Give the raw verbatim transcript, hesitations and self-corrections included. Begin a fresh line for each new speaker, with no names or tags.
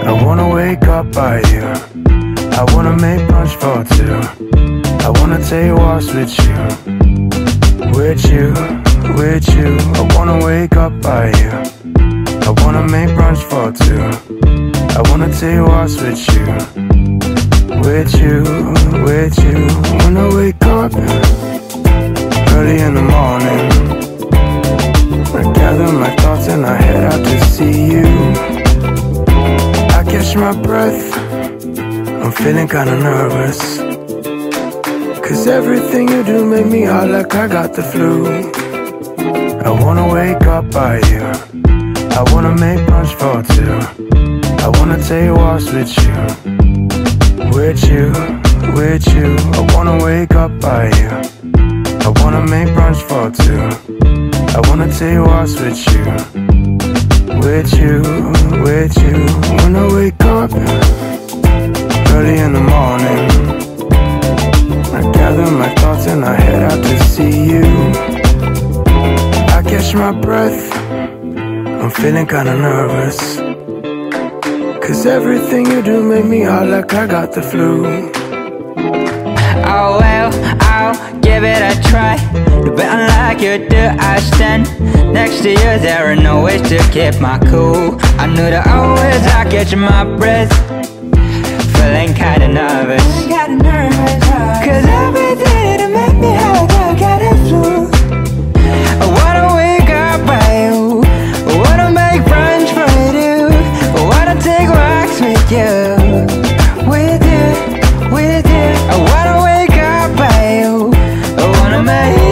I wanna wake up by you. I wanna make brunch for two. I wanna take walks with you, with you, with you. I wanna wake up by you. I wanna make brunch for two. I wanna take walks with you, with you, with you. When I wake up early in the morning, I gather my thoughts and I head out to see you. I catch my breath, I'm feeling kinda nervous, 'cause everything you do make me hot like I got the flu. I wanna wake up by you. I wanna make brunch for two. I wanna take walks with you, with you, with you. I wanna wake up by you. I wanna make brunch for two. I wanna take walks with you, with you, with you. When I wake up early in the morning, I gather my thoughts and I head out to see you. I catch my breath, I'm feeling kinda nervous, 'cause everything you do make me hot like I got the flu.
Oh well, I'll give it a try. But unlike you do, I stand next to you. There are no ways to keep my cool. I knew that always I catch my breath, feeling kinda nervous, cause everything that make me hot, I got it flu. I wanna wake up by you, I wanna make brunch for you, I wanna take walks with you, with you, with you. I wanna wake up by you, I wanna make